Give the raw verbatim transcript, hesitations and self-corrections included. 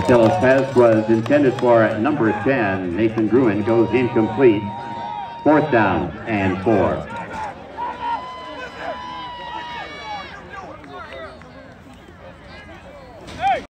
The pass was intended for number ten. Nathan Gruen goes incomplete. Fourth down and four.